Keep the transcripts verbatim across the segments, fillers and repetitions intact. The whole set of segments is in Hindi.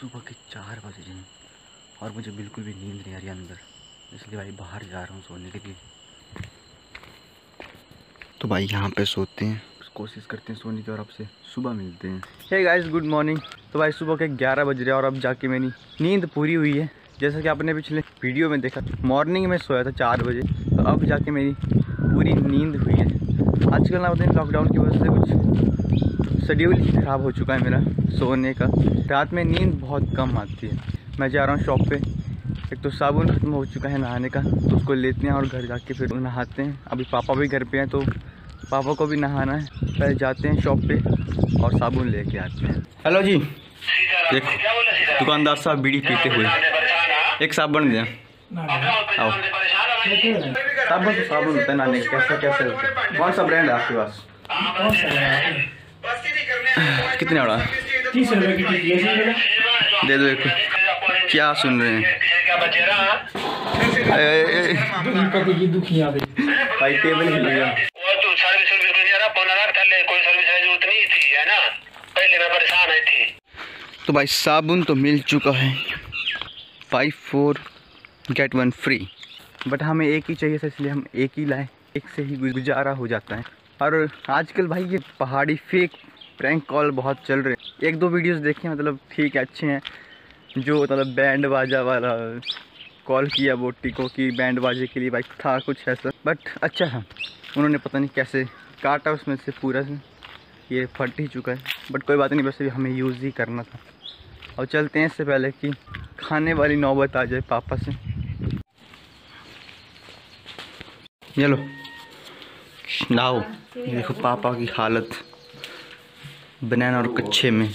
सुबह के चार बज रहे हैं और मुझे बिल्कुल भी नींद नहीं आ रही अंदर, इसलिए भाई बाहर जा रहा हूँ सोने के लिए। तो भाई यहाँ पे सोते हैं, कोशिश करते हैं सोने की और आपसे सुबह मिलते हैं। Hey guys, good morning. तो भाई सुबह के ग्यारह बज रहे हैं और अब जाके मेरी नींद पूरी हुई है। जैसा कि आपने पिछले वीडियो में देखा, मॉर्निंग में सोया था चार बजे, तो अब जाके मेरी पूरी नींद हुई है। आजकल ना बताएं, लॉकडाउन की वजह से कुछ शेड्यूल ख़राब हो चुका है मेरा सोने का। रात में नींद बहुत कम आती है। मैं जा रहा हूँ शॉप पे। एक तो साबुन खत्म हो चुका है नहाने का, तो उसको लेते हैं और घर जाके फिर नहाते हैं। अभी पापा भी घर पे हैं, तो पापा को भी नहाना है। पहले जाते हैं शॉप पे और साबुन लेके आते हैं। हेलो जी, देखो दुकानदार साहब बीड़ी पीते हुए, एक साबुन दें। आओ, साबुन तो साबुन होता है नहाने का, कैसा कैसे होता है? कौन सा ब्रांड है आपके पास? कितने वाला? तीस रुपए की दे दो एक। क्या सुन रहे हैं? भाई टेबल हिल गया। तो भाई साबुन तो मिल चुका है, five four get one free, but हमें एक ही चाहिए था, इसलिए हम एक ही लाए। एक से ही गुजारा हो जाता है। और आजकल भाई ये पहाड़ी फेक प्रैंक कॉल बहुत चल रहे हैं। एक दो वीडियोस देखे, मतलब ठीक है, अच्छे हैं। जो मतलब बैंड बाजा वाला कॉल किया बोटी को कि बैंड बाजे के लिए भाई था कुछ ऐसा, बट अच्छा है। उन्होंने पता नहीं कैसे काटा उसमें से पूरा से, ये फट ही चुका है, बट कोई बात नहीं, वैसे भी हमें यूज़ ही करना था। और चलते हैं इससे पहले कि खाने वाली नौबत आ जाए पापा से। ये लो लाओ, देखो पापा की हालत बनाना और कच्चे में।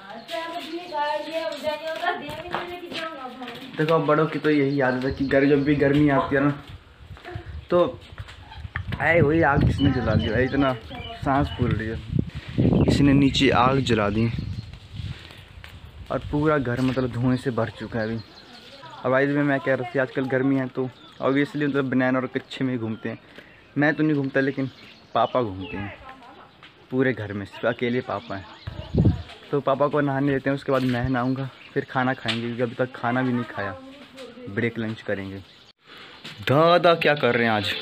देखो बड़ों की तो यही आदत है कि घर जब भी गर्मी आती है ना, तो आए वही आग किसने जला दिया, इतना सांस फूल रही है, किसी ने नीचे आग जला दी और पूरा घर मतलब धुएं से भर चुका है अभी। और भाई में मैं कह रहा था आजकल गर्मी है, तो ऑब्वियसली मतलब बनाना और कच्चे में घूमते हैं। मैं तो नहीं घूमता, लेकिन पापा घूमते हैं पूरे घर में, सिर्फ अकेले पापा हैं। तो पापा को नहाने देते हैं, उसके बाद मैं नहाऊंगा, फिर खाना खाएंगे, क्योंकि अभी तक खाना भी नहीं खाया। ब्रेक लंच करेंगे। दादा क्या कर रहे हैं आज?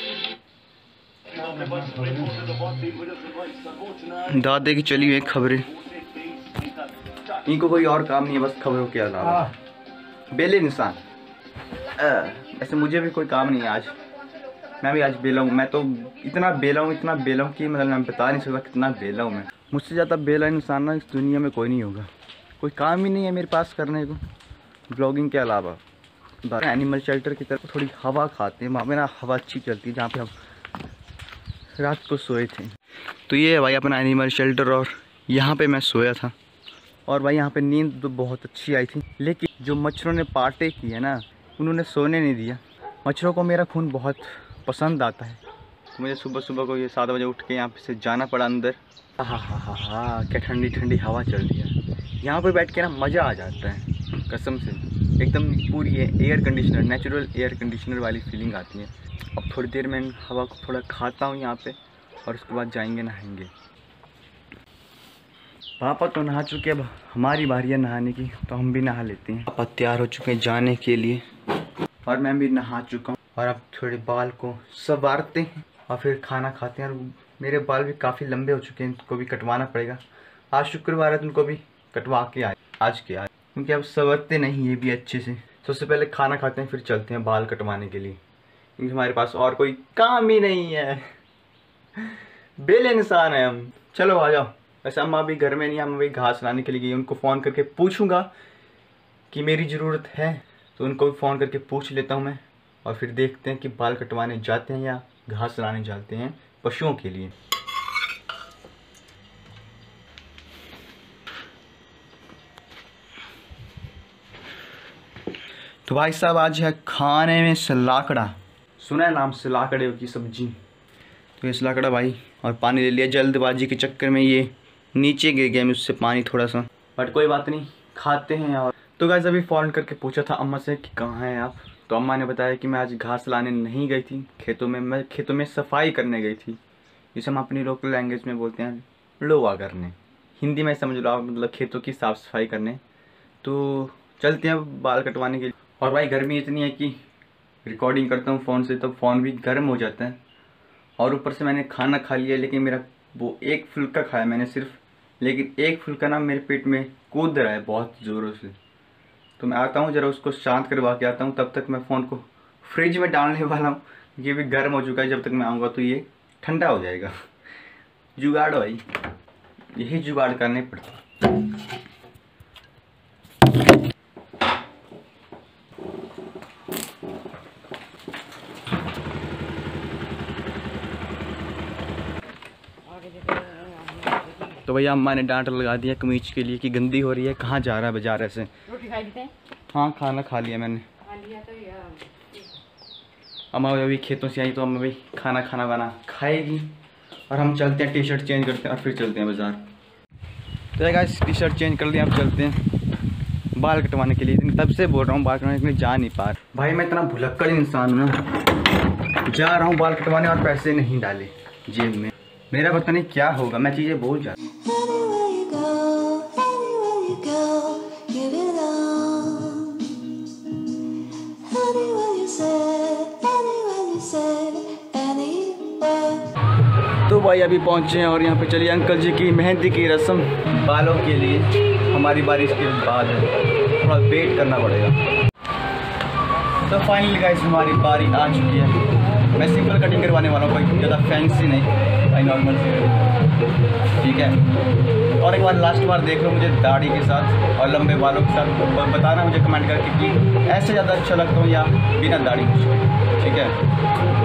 दादे की चली हुई खबरें, इनको कोई और काम नहीं है बस खबरों के अलावा। बेले इंसान। ऐसे मुझे भी कोई काम नहीं है आज, मैं भी आज बेला हूँ। मैं तो इतना बेला हूँ, इतना बेला हूँ कि मतलब मैं बता नहीं सकता कितना बेला हूँ मैं। मुझसे ज़्यादा बेला इंसान ना इस दुनिया में कोई नहीं होगा। कोई काम ही नहीं है मेरे पास करने को ब्लॉगिंग के अलावा। एनिमल शेल्टर की तरफ थोड़ी हवा खाते हैं, वहाँ पे ना हवा अच्छी चलती है, जहाँ पे हम रात को सोए थे। तो ये है भाई अपना एनिमल शेल्टर, और यहाँ पे मैं सोया था। और भाई यहाँ पे नींद तो बहुत अच्छी आई थी, लेकिन जो मच्छरों ने पार्टे की है ना, उन्होंने सोने नहीं दिया। मच्छरों को मेरा खून बहुत पसंद आता है, तो मुझे सुबह सुबह को ये सात बजे उठ के यहाँ पे से जाना पड़ा अंदर। हाँ हाँ हाँ हाँ, क्या ठंडी ठंडी हवा चल रही है यहाँ पे बैठ के ना, मज़ा आ जाता है कसम से। एकदम पूरी air conditioner, natural air conditioner वाली फीलिंग आती है। अब थोड़ी देर में हवा को थोड़ा खाता हूँ यहाँ पे, और उसके बाद जाएंगे नहाएंगे। पापा तो नहा चुके, अब हमारी बारी है नहाने की, तो हम भी नहा लेते हैं। पापा तैयार हो चुके हैं जाने के लिए, और मैं भी नहा चुका हूँ। और अब थोड़े बाल को संवारते हैं और फिर खाना खाते हैं। और मेरे बाल भी काफ़ी लंबे हो चुके हैं, इनको भी कटवाना पड़ेगा। आज शुक्रवार है तो उनको भी कटवा के आए आज के आज, क्योंकि अब संवरते नहीं ये भी अच्छे से। तो उससे पहले खाना खाते हैं, फिर चलते हैं बाल कटवाने के लिए, क्योंकि हमारे पास और कोई काम ही नहीं है। बेले इंसान है हम। चलो आ जाओ। वैसे अम्मा भी घर में नहीं है, हम अभी घास लाने के लिए गई। उनको फ़ोन करके पूछूंगा कि मेरी ज़रूरत है, तो उनको भी फ़ोन करके पूछ लेता हूँ मैं, और फिर देखते हैं कि बाल कटवाने जाते हैं या घास लाने जाते हैं पशुओं के लिए। तो भाई साहब आज है खाने में सलाकड़ा। सुना है नाम, सलाकड़े की सब्जी। तो ये सलाकड़ा भाई, और पानी ले लिया। जल्दबाजी के चक्कर में ये नीचे गिर गया मुझसे पानी थोड़ा सा, बट कोई बात नहीं, खाते हैं। और तो गाइस अभी फ़ोन करके पूछा था अम्मा से कि कहाँ हैं आप, तो अम्मा ने बताया कि मैं आज घास लाने नहीं गई थी खेतों में, मैं खेतों में सफाई करने गई थी, जिसे हम अपनी लोकल लैंग्वेज में बोलते हैं लोवा करने। हिंदी में समझ लो आप, मतलब खेतों की साफ़ सफाई करने। तो चलते हैं बाल कटवाने के लिए। और भाई गर्मी इतनी है कि रिकॉर्डिंग करता हूँ फ़ोन से तो फ़ोन भी गर्म हो जाता है। और ऊपर से मैंने खाना खा लिया, लेकिन मेरा वो एक फुल्का खाया मैंने सिर्फ, लेकिन एक फुल्का ना मेरे पेट में कूद रहा है बहुत ज़ोरों से। तो मैं आता हूँ ज़रा उसको शांत करवा के आता हूँ, तब तक मैं फ़ोन को फ्रिज में डालने वाला हूँ। ये भी गर्म हो चुका है, जब तक मैं आऊँगा तो ये ठंडा हो जाएगा। जुगाड़ भाई, यही जुगाड़ करने पड़ते। तो भैया अम्मा ने डांट लगा दिया कमीज के लिए कि गंदी हो रही है, कहाँ जा रहा है बाजार ऐसे। रोटी खाई थी? हाँ खाना खा लिया मैंने। खा लिया तो यार। अम्मा अभी खेतों से आई तो अम्मा भाई खाना खाना बना खाएगी और हम चलते हैं, टी शर्ट चेंज करते हैं और फिर चलते हैं बाज़ार। तो गाइस टी शर्ट चेंज कर लिया, अब चलते हैं बाल कटवाने के लिए। तब से बोल रहा हूँ बाल कटवाने के लिए जा नहीं पा रहा भाई, मैं इतना भुलक्कड़ इंसान हूँ ना, जा रहा हूँ बाल कटवाने और पैसे नहीं डाले जेब में। मेरा पता नहीं क्या होगा, मैं चीज़ें भूल जाता तो भाई अभी पहुँचे हैं और यहाँ पे चलिए अंकल जी की मेहंदी की रस्म बालों के लिए हमारी बारिश के बाद है, थोड़ा वेट करना पड़ेगा। तो फाइनली गाइस हमारी बारी आ चुकी है। मैं सिंपल कटिंग करवाने वाला हूँ, कोई ज़्यादा फैंसी नहीं, भाई नॉर्मल से, ठीक है। और एक बार लास्ट बार देख लो मुझे दाढ़ी के साथ और लंबे बालों के साथ, बताना मुझे कमेंट करके कि ऐसे ज़्यादा अच्छा लगता हूँ या बिना दाढ़ी, ठीक है।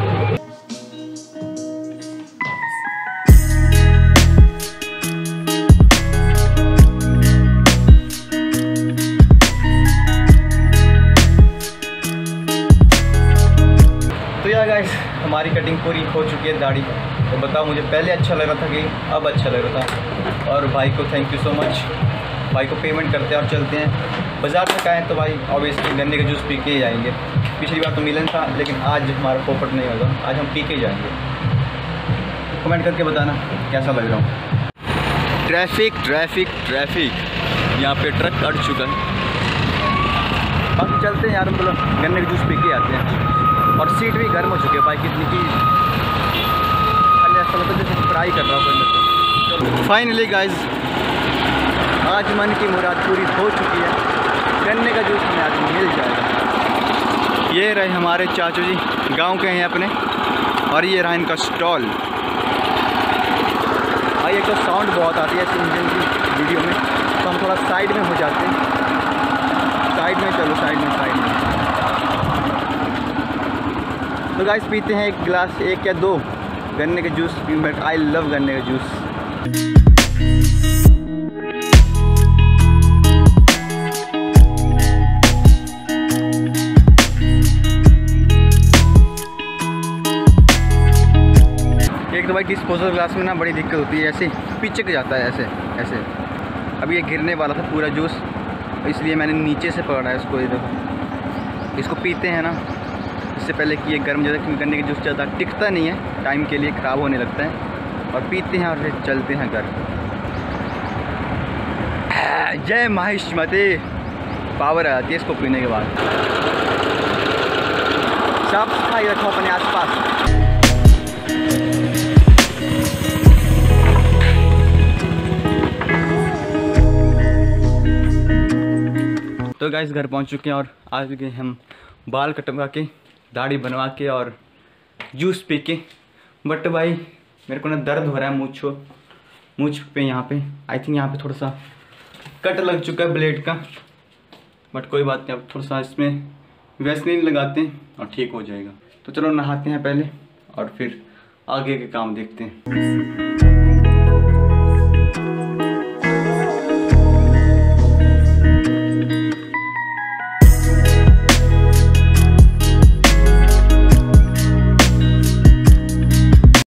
गाइस हमारी कटिंग पूरी हो चुकी है दाढ़ी। तो बताओ मुझे पहले अच्छा लग रहा था कि अब अच्छा लग रहा था। और भाई को थैंक यू सो मच, भाई को पेमेंट करते हैं और चलते हैं बाज़ार में। आए तो भाई ऑब्वियसली गन्ने का जूस पी के ही जाएंगे। पिछली बार तो मिलन था, लेकिन आज हमारा पोपट नहीं होगा, आज हम पी के जाएंगे। कमेंट करके बताना कैसा लग रहा हूँ। ट्रैफिक ट्रैफिक ट्रैफिक यहाँ पे ट्रक अड़ चुका है। अब चलते हैं यार, हम लोग गन्ने का जूस पी के आते हैं। और सीट भी गर्म हो चुकी है बाइक इतनी की खाली ऐसा लगता है जैसे फ्राई कर रहा हूँ कोई। फाइनली गाइज आज मन की मुराद पूरी हो चुकी है, गन्ने का जूस हमें आज मिल जाएगा। ये रहे हमारे चाचू जी, गांव के हैं अपने, और ये रहा इनका स्टॉल। भाई एक तो साउंड बहुत आती है इस इंजन की वीडियो में, तो हम थोड़ा साइड में हो जाते हैं। साइड में चलो, साइड में साइड में तो गाइस पीते हैं एक गिलास, एक या दो गन्ने के जूस। बट आई लव गन्ने का जूस। एक तो भाई डिस्पोजल ग्लास में ना बड़ी दिक्कत होती है, ऐसे पिचक जाता है ऐसे ऐसे। अब ये गिरने वाला था पूरा जूस, इसलिए मैंने नीचे से पकड़ा है इसको। ये देखो, इसको पीते हैं ना इससे पहले कि ये गर्म ज़्यादा, क्योंकि गन्ने का जूस ज़्यादा टिकता नहीं है, टाइम के लिए ख़राब होने लगता है। और पीते हैं और फिर चलते हैं घर। जय माहिष्मती, पावर आ जाती है इसको पीने के बाद। साफ सफाई रखो अपने आसपास। तो गाइस घर पहुंच चुके हैं और आज गए हम बाल कटवा के, दाढ़ी बनवा के और जूस पी के। बट भाई मेरे को ना दर्द हो रहा है मूंछ मूंछ पे, यहाँ पे आई थिंक यहाँ पे थोड़ा सा कट लग चुका है ब्लेड का। बट कोई बात नहीं, अब थोड़ा सा इसमें वैसलीन लगाते हैं और ठीक हो जाएगा। तो चलो नहाते हैं पहले और फिर आगे के काम देखते हैं।